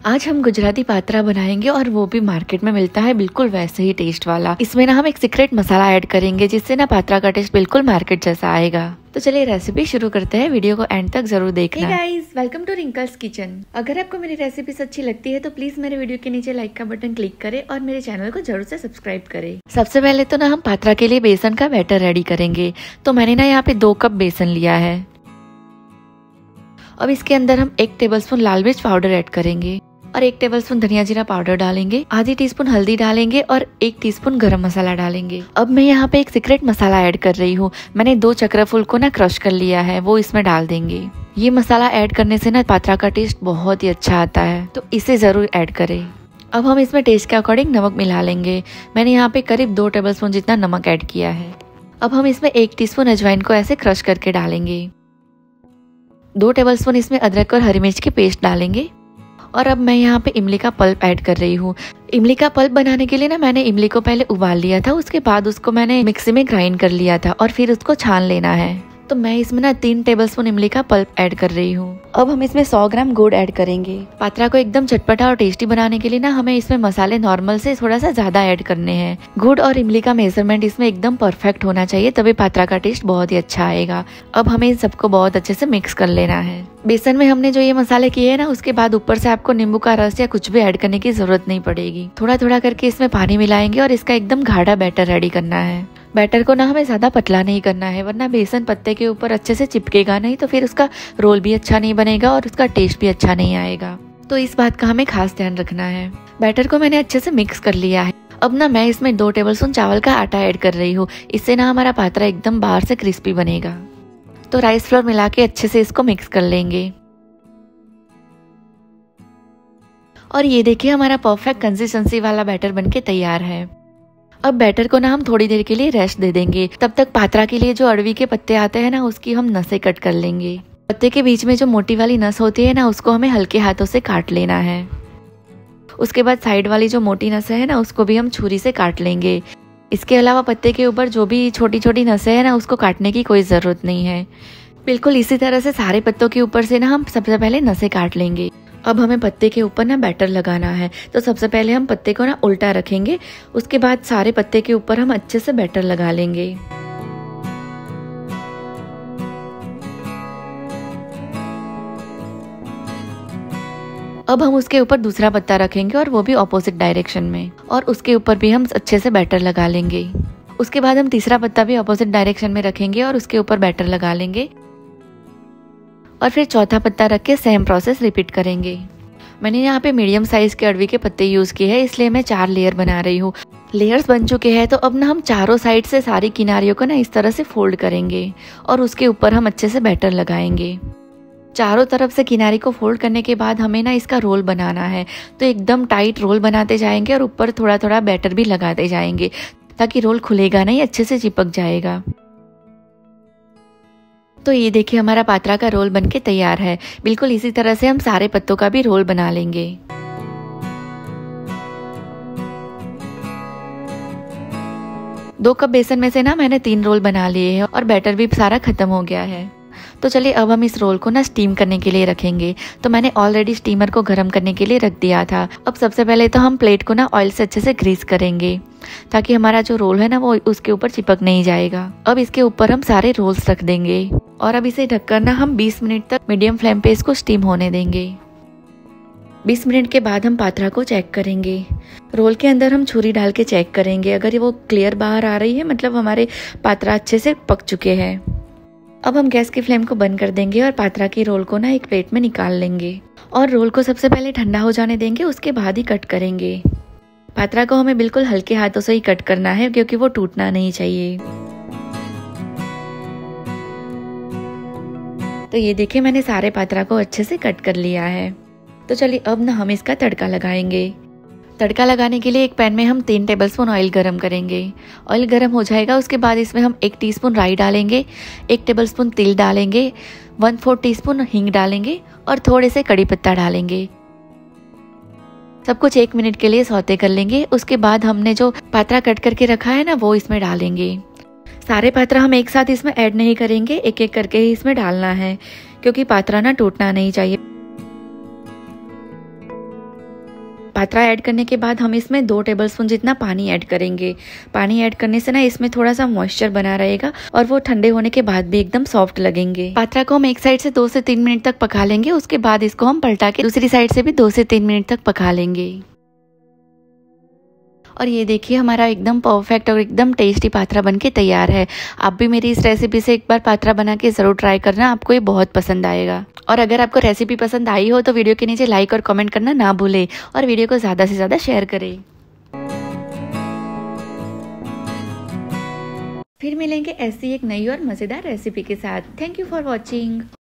आज हम गुजराती पात्रा बनाएंगे और वो भी मार्केट में मिलता है बिल्कुल वैसे ही टेस्ट वाला। इसमें ना हम एक सीक्रेट मसाला ऐड करेंगे जिससे ना पात्रा का टेस्ट बिल्कुल मार्केट जैसा आएगा। तो चलिए रेसिपी शुरू करते हैं, वीडियो को एंड तक जरूर देखना। Hey guys, welcome to Rinkal's kitchen. अगर आपको मेरी रेसिपीज अच्छी लगती है तो प्लीज मेरे वीडियो के नीचे लाइक का बटन क्लिक करें और मेरे चैनल को जरूर से सब्सक्राइब करें। सबसे पहले तो ना हम पात्रा के लिए बेसन का बैटर रेडी करेंगे। तो मैंने ना यहाँ पे 2 कप बेसन लिया है। अब इसके अंदर हम 1 टेबलस्पून लाल मिर्च पाउडर ऐड करेंगे और 1 टेबलस्पून धनिया जीरा पाउडर डालेंगे, आधी टीस्पून हल्दी डालेंगे और 1 टीस्पून गरम मसाला डालेंगे। अब मैं यहाँ पे एक सीक्रेट मसाला ऐड कर रही हूँ। मैंने 2 चक्र फूल को ना क्रश कर लिया है, वो इसमें डाल देंगे। ये मसाला ऐड करने से ना पात्रा का टेस्ट बहुत ही अच्छा आता है, तो इसे जरूर ऐड करें। अब हम इसमें टेस्ट के अकॉर्डिंग नमक मिला लेंगे। मैंने यहाँ पे करीब 2 टेबलस्पून जितना नमक ऐड किया है। अब हम इसमें 1 टीस्पून अजवाइन को ऐसे क्रश करके डालेंगे। 2 टेबलस्पून इसमें अदरक और हरी मिर्च की पेस्ट डालेंगे। और अब मैं यहाँ पे इमली का पल्प ऐड कर रही हूँ। इमली का पल्प बनाने के लिए ना मैंने इमली को पहले उबाल लिया था, उसके बाद उसको मैंने मिक्सी में ग्राइंड कर लिया था और फिर उसको छान लेना है। तो मैं इसमें ना 3 टेबलस्पून इमली का पल्प ऐड कर रही हूँ। अब हम इसमें 100 ग्राम गुड़ ऐड करेंगे। पात्रा को एकदम चटपटा और टेस्टी बनाने के लिए ना हमें इसमें मसाले नॉर्मल से थोड़ा सा ज्यादा ऐड करने हैं। गुड़ और इमली का मेजरमेंट इसमें एकदम परफेक्ट होना चाहिए, तभी पात्रा का टेस्ट बहुत ही अच्छा आएगा। अब हमें इन सबको बहुत अच्छे से मिक्स कर लेना है। बेसन में हमने जो ये मसाले किए हैं ना, उसके बाद ऊपर से आपको नींबू का रस या कुछ भी ऐड करने की जरूरत नहीं पड़ेगी। थोड़ा थोड़ा करके इसमें पानी मिलाएंगे और इसका एकदम गाढ़ा बैटर रेडी करना है। बैटर को ना हमें ज्यादा पतला नहीं करना है, वरना बेसन पत्ते के ऊपर अच्छे से चिपकेगा नहीं, तो फिर उसका रोल भी अच्छा नहीं बनेगा और उसका टेस्ट भी अच्छा नहीं आएगा। तो इस बात का हमें खास ध्यान रखना है। बैटर को मैंने अच्छे से मिक्स कर लिया है। अब ना मैं इसमें 2 टेबलस्पून चावल का आटा ऐड कर रही हूँ। इससे ना हमारा पात्रा एकदम बाहर से क्रिस्पी बनेगा। तो राइस फ्लोर मिला के अच्छे से इसको मिक्स कर लेंगे। और ये देखिए हमारा परफेक्ट कंसिस्टेंसी वाला बैटर बनके तैयार है। अब बैटर को ना हम थोड़ी देर के लिए रेस्ट दे देंगे। तब तक पात्रा के लिए जो अड़वी के पत्ते आते हैं ना, उसकी हम नसें कट कर लेंगे। पत्ते के बीच में जो मोटी वाली नस होती है ना, उसको हमें हल्के हाथों से काट लेना है। उसके बाद साइड वाली जो मोटी नस है ना, उसको भी हम छुरी से काट लेंगे। इसके अलावा पत्ते के ऊपर जो भी छोटी छोटी नसें है ना, उसको काटने की कोई जरूरत नहीं है। बिल्कुल इसी तरह से सारे पत्तों के ऊपर से ना हम सबसे पहले नसें काट लेंगे। अब हमें पत्ते के ऊपर ना बैटर लगाना है। तो सबसे पहले हम पत्ते को ना उल्टा रखेंगे, उसके बाद सारे पत्ते के ऊपर हम अच्छे से बैटर लगा लेंगे। अब हम उसके ऊपर दूसरा पत्ता रखेंगे और वो भी ऑपोजिट डायरेक्शन में, और उसके ऊपर भी हम अच्छे से बैटर लगा लेंगे। उसके बाद हम तीसरा पत्ता भी ऑपोजिट डायरेक्शन में रखेंगे और उसके ऊपर बैटर लगा लेंगे। और फिर चौथा पत्ता रख के सेम प्रोसेस रिपीट करेंगे। मैंने यहाँ पे मीडियम साइज के अड़वी के पत्ते यूज किए हैं, इसलिए मैं 4 लेयर बना रही हूँ। लेयर्स बन चुके हैं, तो अब ना हम चारों साइड से सारी किनारियों को ना इस तरह से फोल्ड करेंगे और उसके ऊपर हम अच्छे से बैटर लगाएंगे। चारों तरफ से किनारी को फोल्ड करने के बाद हमें ना इसका रोल बनाना है। तो एकदम टाइट रोल बनाते जाएंगे और ऊपर थोड़ा थोड़ा बैटर भी लगाते जाएंगे, ताकि रोल खुलेगा नहीं, अच्छे से चिपक जाएगा। तो ये देखिए हमारा पात्रा का रोल बनके तैयार है। बिल्कुल इसी तरह से हम सारे पत्तों का भी रोल बना लेंगे। दो कप बेसन में से ना मैंने 3 रोल बना लिए हैं और बैटर भी सारा खत्म हो गया है। तो चलिए अब हम इस रोल को ना स्टीम करने के लिए रखेंगे। तो मैंने ऑलरेडी स्टीमर को गर्म करने के लिए रख दिया था। अब सबसे पहले तो हम प्लेट को ना ऑयल से अच्छे से ग्रीस करेंगे, ताकि हमारा जो रोल है ना वो उसके ऊपर चिपक नहीं जाएगा। अब इसके ऊपर हम सारे रोल्स रख देंगे और अब इसे ढककर ना हम 20 मिनट तक मीडियम फ्लेम पे इसको स्टीम होने देंगे। 20 मिनट के बाद हम पात्रा को चेक करेंगे। रोल के अंदर हम छुरी डाल के चेक करेंगे। अगर वो क्लियर बाहर आ रही है, मतलब हमारे पात्रा अच्छे से पक चुके हैं। अब हम गैस की फ्लेम को बंद कर देंगे और पात्रा की रोल को ना एक प्लेट में निकाल लेंगे और रोल को सबसे पहले ठंडा हो जाने देंगे, उसके बाद ही कट करेंगे। पात्रा को हमें बिल्कुल हल्के हाथों से ही कट करना है, क्योंकि वो टूटना नहीं चाहिए। तो ये देखिए मैंने सारे पात्रा को अच्छे से कट कर लिया है। तो चलिए अब ना हम इसका तड़का लगाएंगे। तड़का लगाने के लिए एक पैन में हम 3 टेबलस्पून ऑयल गरम करेंगे। ऑयल गरम हो जाएगा, उसके बाद इसमें हम 1 टीस्पून राई डालेंगे, 1 टेबलस्पून तिल डालेंगे, 1/4 टीस्पून हींग डालेंगे और थोड़े से कड़ी पत्ता डालेंगे। सब कुछ 1 मिनट के लिए सौते कर लेंगे। उसके बाद हमने जो पात्रा कट करके रखा है ना, वो इसमें डालेंगे। सारे पात्रा हम एक साथ इसमें ऐड नहीं करेंगे, एक एक करके ही इसमें डालना है, क्योंकि पात्रा ना टूटना नहीं चाहिए। पात्रा ऐड करने के बाद हम इसमें 2 टेबलस्पून जितना पानी ऐड करेंगे। पानी ऐड करने से ना इसमें थोड़ा सा मॉइस्चर बना रहेगा और वो ठंडे होने के बाद भी एकदम सॉफ्ट लगेंगे। पात्रा को हम एक साइड से 2 से 3 मिनट तक पका लेंगे। उसके बाद इसको हम पलटा के दूसरी साइड से भी 2 से 3 मिनट तक पका लेंगे। और ये देखिए हमारा एकदम परफेक्ट और एकदम टेस्टी पात्रा बनके तैयार है। आप भी मेरी इस रेसिपी से एक बार पात्रा बना के ज़रूर ट्राई करना, आपको ये बहुत पसंद आएगा। और अगर आपको रेसिपी पसंद आई हो तो वीडियो के नीचे लाइक और कमेंट करना ना भूलें और वीडियो को ज़्यादा से ज़्यादा शेयर करें। फिर मिलेंगे ऐसी एक नई और मज़ेदार रेसिपी के साथ। Thank you for watching.